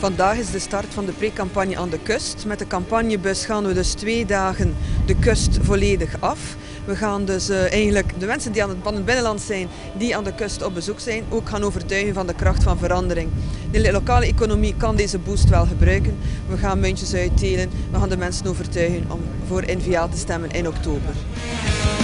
Vandaag is de start van de pre-campagne aan de kust. Met de campagnebus gaan we dus 2 dagen de kust volledig af. We gaan dus eigenlijk de mensen die van het binnenland zijn, die aan de kust op bezoek zijn, ook gaan overtuigen van de kracht van verandering. De lokale economie kan deze boost wel gebruiken. We gaan muntjes uitdelen. We gaan de mensen overtuigen om voor N-VA te stemmen in oktober.